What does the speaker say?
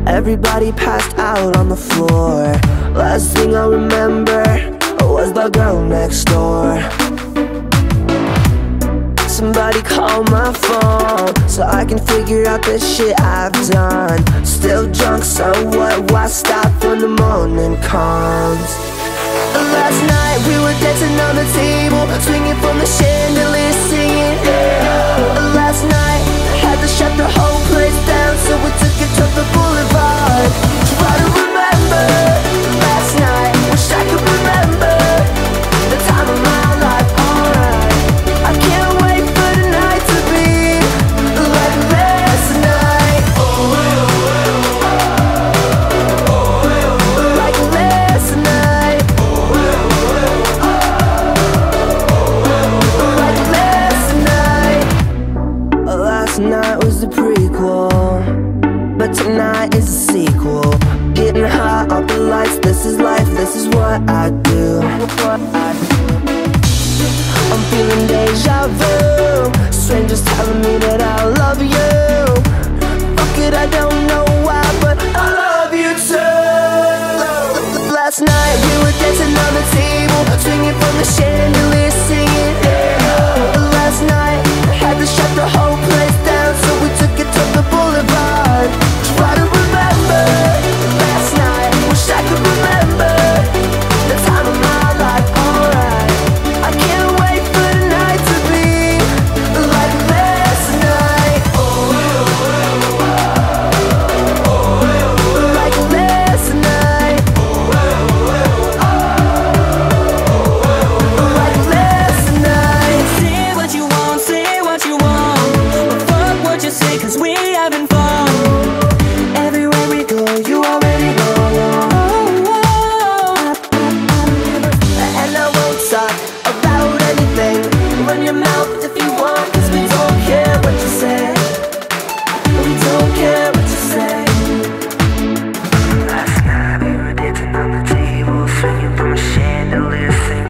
Everybody passed out on the floor. Last thing I remember was the girl next door. Somebody call my phone so I can figure out the shit I've done. Still drunk, so what? Why stop when the morning comes? Last night we were dancing on the table, swinging from the chandelier, singing yeah. Last night had to shut the whole place down, so we took it to the boulevard. Try to remember last night, wish I could remember the time of my life. Alright, I can't wait for the night to be like last night. Like last night. Like last night. Last night was the prequel, but tonight is the sequel. Getting high off the lights, this is life, this is what I do. I'm feeling deja vu, strangers telling me that I love you. Fuck it, I don't know